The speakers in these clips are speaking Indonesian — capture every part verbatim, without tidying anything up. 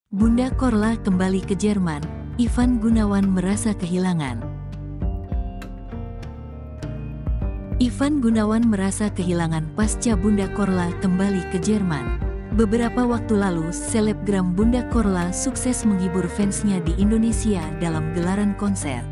Bunda Korla kembali ke Jerman, Ivan Gunawan merasa kehilangan. Ivan Gunawan merasa kehilangan pasca Bunda Korla kembali ke Jerman. Beberapa waktu lalu, selebgram Bunda Korla sukses menghibur fansnya di Indonesia dalam gelaran konser.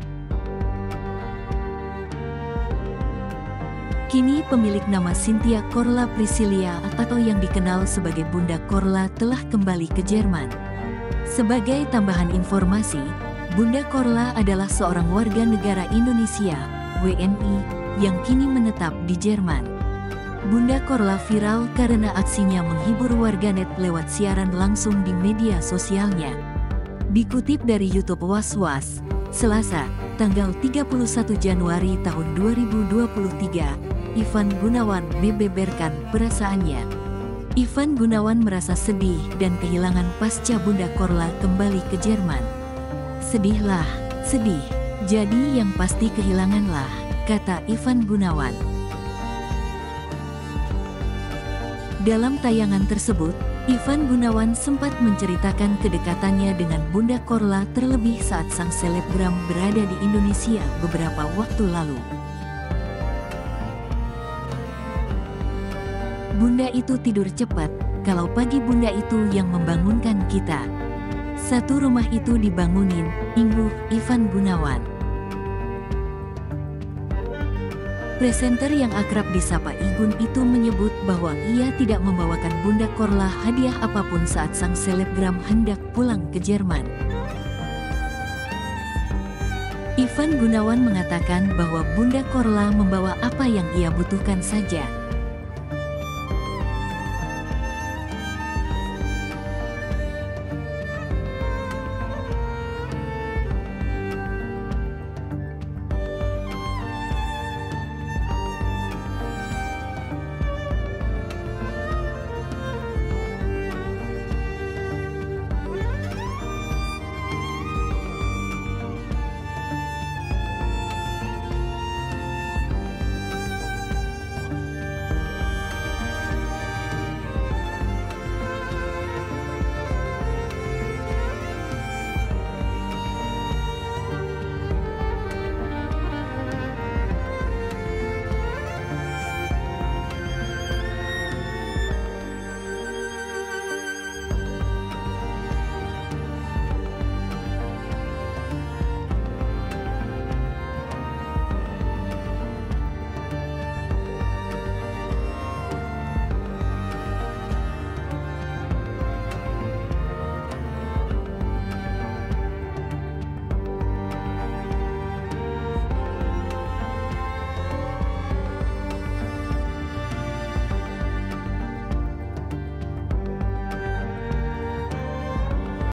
Kini pemilik nama Cynthia Korla Priscilia atau yang dikenal sebagai Bunda Korla telah kembali ke Jerman. Sebagai tambahan informasi, Bunda Korla adalah seorang warga negara Indonesia, W N I, yang kini menetap di Jerman. Bunda Korla viral karena aksinya menghibur warganet lewat siaran langsung di media sosialnya. Dikutip dari YouTube Was Was, Selasa, tanggal tiga puluh satu Januari tahun dua ribu dua puluh tiga, Ivan Gunawan membeberkan perasaannya. Ivan Gunawan merasa sedih dan kehilangan pasca Bunda Korla kembali ke Jerman. Sedihlah, sedih, jadi yang pasti kehilanganlah, kata Ivan Gunawan. Dalam tayangan tersebut, Ivan Gunawan sempat menceritakan kedekatannya dengan Bunda Korla terlebih saat sang selebgram berada di Indonesia beberapa waktu lalu. Bunda itu tidur cepat, kalau pagi Bunda itu yang membangunkan kita. Satu rumah itu dibangunin, ingguh Ivan Gunawan. Presenter yang akrab disapa Igun itu menyebut bahwa ia tidak membawakan Bunda Korla hadiah apapun saat sang selebgram hendak pulang ke Jerman. Ivan Gunawan mengatakan bahwa Bunda Korla membawa apa yang ia butuhkan saja.